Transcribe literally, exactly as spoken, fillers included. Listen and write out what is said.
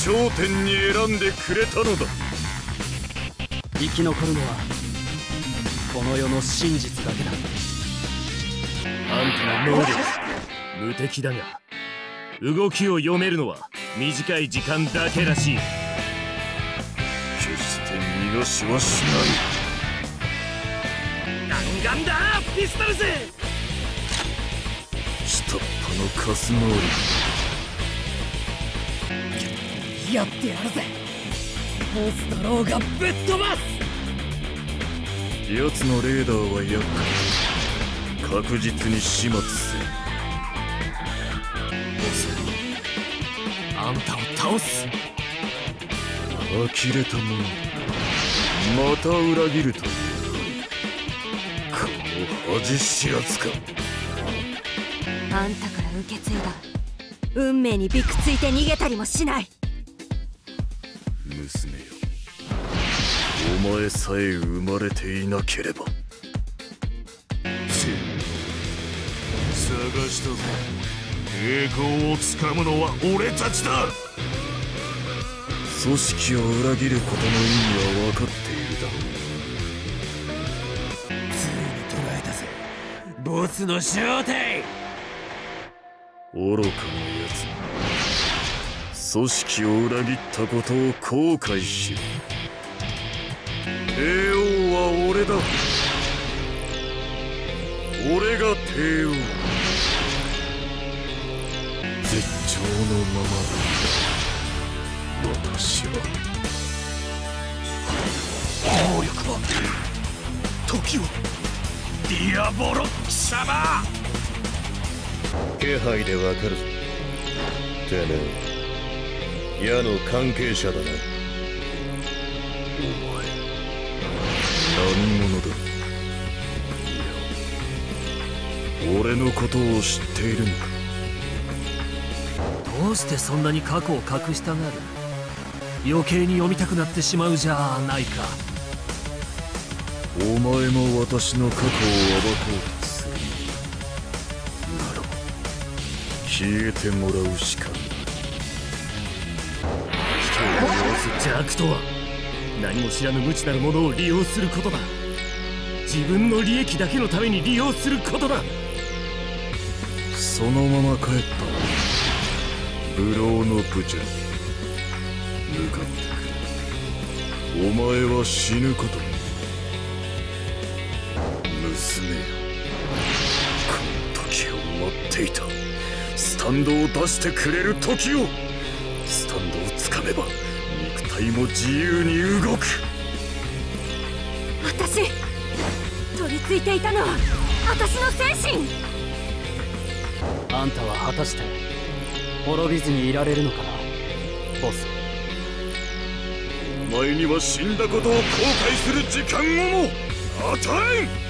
頂点に選んでくれたのだ。 生き残るのはこの世の真実だけだ。あんたの能力無敵だが、動きを読めるのは短い時間だけらしい。 決して逃がしはしない。 ガンガンだピストルズ。 下っ端のカス能力やってやるぜ。ボスだろうがぶっ飛ばす。 奴のレーダーは厄介。確実に始末せ。ボス、 あんたを倒す。 呆れた者また裏切るという。この恥知らずか。 あんたから受け継いだ運命にびくついて逃げたりもしない。 娘よ、お前さえ生まれていなければ。 探したぞ。栄光をつかむのは俺たちだ。 組織を裏切ることの意味は分かっているだろう。 ついに捕らえたぜ、ボスの正体。 愚かなやつ、組織を裏切ったことを後悔しろ。帝王は俺だ。俺が帝王。絶頂のままだ。私は能力は時をディアボロ貴様。 気配でわかるぞ。てめえ矢の関係者だな。お前何者だ。いや、俺のことを知っているのか。 どうしてそんなに過去を隠したがる。余計に読みたくなってしまうじゃないか。 お前も私の過去を暴こうとするならば消えてもらうしかない。 人を利用す邪悪とは何も知らぬ無知なるものを利用することだ。自分の利益だけのために利用することだ。 そのまま帰った流浪の部長、向かってくれ。お前は死ぬことに。娘よ、この時を待っていた。スタンドを出してくれる時を。スタンドをつかめば肉体も自由に動く。 私取り付いていたのは私の精神。 あんたは果たして滅びずにいられるのかな、ボス。 お前には死んだことを後悔する時間をも与えん。